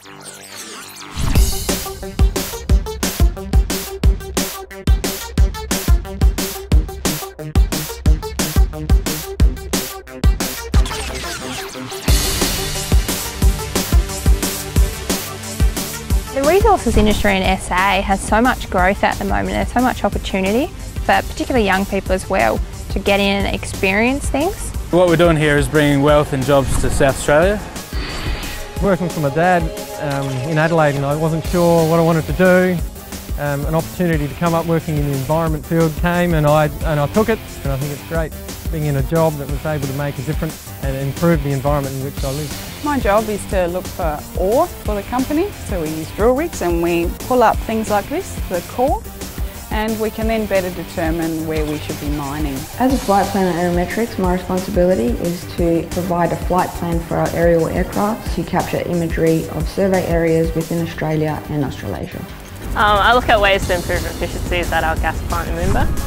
The resources industry in SA has so much growth at the moment. There's so much opportunity for particularly young people as well to get in and experience things. What we're doing here is bringing wealth and jobs to South Australia. Working for my dad in Adelaide, and I wasn't sure what I wanted to do. An opportunity to come up working in the environment field came, and I took it, and I think it's great being in a job that was able to make a difference and improve the environment in which I live. My job is to look for ore for the company, so we use drill rigs and we pull up things like this, the core, and we can then better determine where we should be mining. As a flight planner at RESA, my responsibility is to provide a flight plan for our aerial aircraft to capture imagery of survey areas within Australia and Australasia. I look at ways to improve efficiencies at our gas plant in Moomba.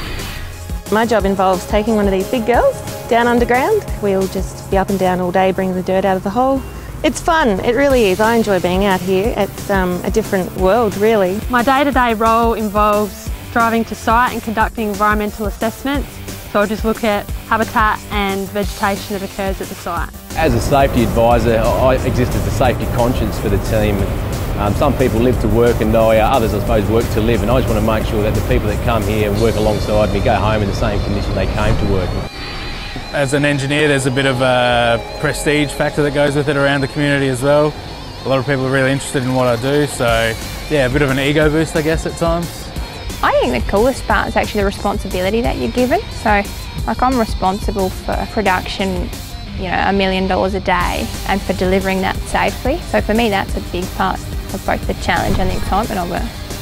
My job involves taking one of these big girls down underground. We'll just be up and down all day bringing the dirt out of the hole. It's fun, it really is. I enjoy being out here. It's a different world, really. My day-to-day role involves driving to site and conducting environmental assessments. So I'll just look at habitat and vegetation that occurs at the site. As a safety advisor, I exist as a safety conscience for the team. Some people live to work and die, others I suppose work to live, and I just want to make sure that the people that come here and work alongside me go home in the same condition they came to work. As an engineer, there's a bit of a prestige factor that goes with it around the community as well. A lot of people are really interested in what I do, so yeah, a bit of an ego boost I guess at times. I think the coolest part is actually the responsibility that you're given. So like I'm responsible for production, you know, $1 million a day and for delivering that safely. So for me that's a big part of both the challenge and the excitement of it.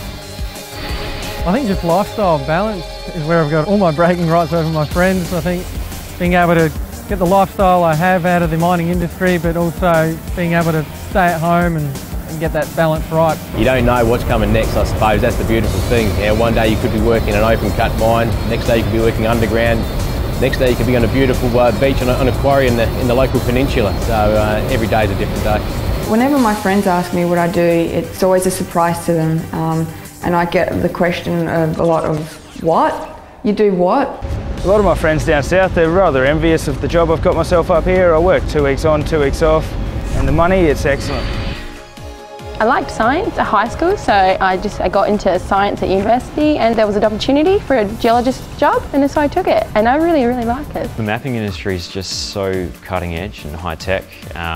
I think just lifestyle balance is where I've got all my bragging rights over my friends. I think being able to get the lifestyle I have out of the mining industry, but also being able to stay at home and get that balance right. You don't know what's coming next, I suppose. That's the beautiful thing. You know, one day you could be working in an open cut mine, next day you could be working underground, next day you could be on a beautiful beach on a quarry in the local peninsula. So every day is a different day. Whenever my friends ask me what I do, it's always a surprise to them. And I get the question a lot of, what? You do what? A lot of my friends down south, they're rather envious of the job I've got myself up here. I work 2 weeks on, 2 weeks off, and the money, it's excellent. I liked science at high school, so I got into science at university, and there was an opportunity for a geologist job, and so I took it, and I really, really like it. The mapping industry is just so cutting edge and high tech,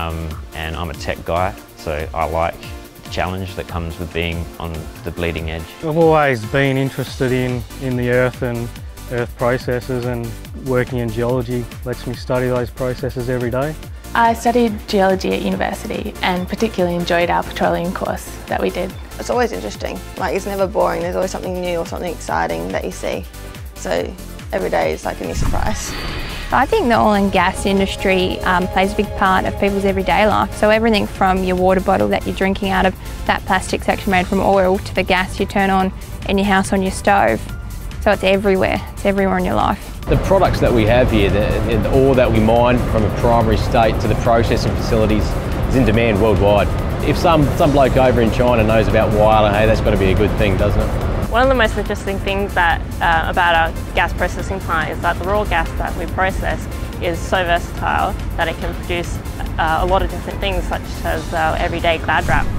and I'm a tech guy, so I like the challenge that comes with being on the bleeding edge. I've always been interested in the earth and earth processes, and working in geology lets me study those processes every day. I studied geology at university and particularly enjoyed our petroleum course that we did. It's always interesting, like it's never boring, there's always something new or something exciting that you see. So every day is like a new surprise. I think the oil and gas industry plays a big part of people's everyday life. So everything from your water bottle that you're drinking out of, that plastic section made from oil, to the gas you turn on in your house on your stove. So it's everywhere in your life. The products that we have here, the ore that we mine from a primary state to the processing facilities is in demand worldwide. If some bloke over in China knows about Whyalla, hey, that's got to be a good thing, doesn't it? One of the most interesting things about our gas processing plant is that the raw gas that we process is so versatile that it can produce a lot of different things, such as our everyday cloud wrap.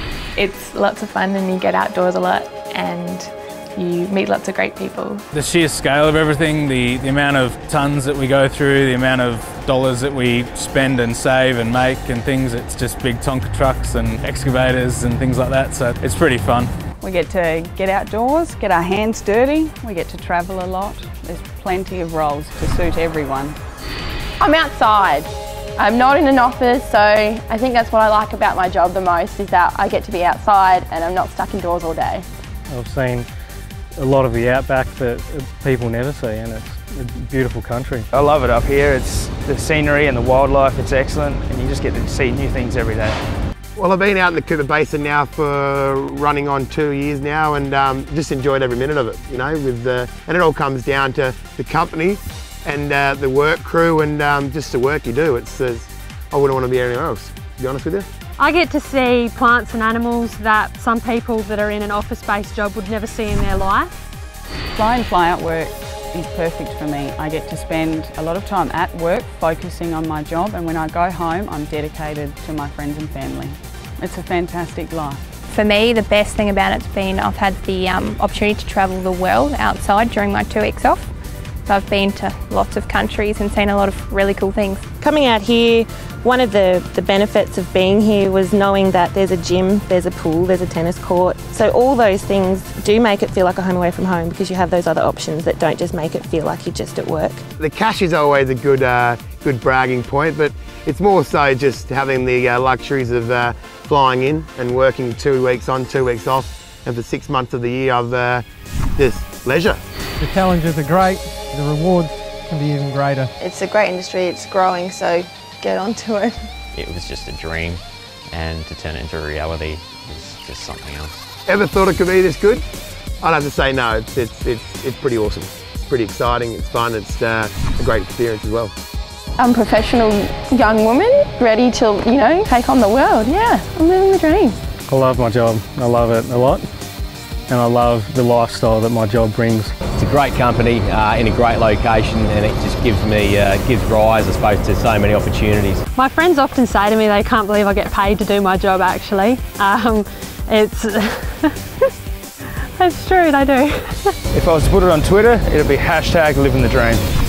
It's lots of fun and you get outdoors a lot and you meet lots of great people. The sheer scale of everything, the amount of tonnes that we go through, the amount of dollars that we spend and save and make and things, it's just big Tonka trucks and excavators and things like that, so it's pretty fun. We get to get outdoors, get our hands dirty, we get to travel a lot. There's plenty of roles to suit everyone. I'm outside. I'm not in an office, so I think that's what I like about my job the most, is that I get to be outside and I'm not stuck indoors all day. I've seen a lot of the outback that people never see, and it's a beautiful country. I love it up here. It's the scenery and the wildlife, it's excellent, and you just get to see new things every day. Well, I've been out in the Cooper Basin now for running on 2 years now, and just enjoyed every minute of it, you know, and it all comes down to the company and the work crew and just the work you do. I wouldn't want to be anywhere else, to be honest with you. I get to see plants and animals that some people that are in an office-based job would never see in their life. Fly in, fly out work is perfect for me. I get to spend a lot of time at work focusing on my job, and when I go home I'm dedicated to my friends and family. It's a fantastic life. For me, the best thing about it's been I've had the opportunity to travel the world outside during my 2 weeks off. So I've been to lots of countries and seen a lot of really cool things. Coming out here, one of the benefits of being here was knowing that there's a gym, there's a pool, there's a tennis court. So all those things do make it feel like a home away from home because you have those other options that don't just make it feel like you're just at work. The cash is always a good bragging point, but it's more so just having the luxuries of flying in and working 2 weeks on, 2 weeks off, and for 6 months of the year I've just leisure. The challenges are great, the rewards can be even greater. It's a great industry, it's growing, so get onto it. It was just a dream, and to turn it into a reality is just something else. Ever thought it could be this good? I'd have to say no, it's pretty awesome. It's pretty exciting, it's fun, it's a great experience as well. I'm a professional young woman, ready to, take on the world. Yeah, I'm living the dream. I love my job, I love it a lot, and I love the lifestyle that my job brings. It's a great company in a great location, and it just gives rise, I suppose, to so many opportunities. My friends often say to me they can't believe I get paid to do my job actually. It's true, they do. If I was to put it on Twitter, it'd be #living the dream.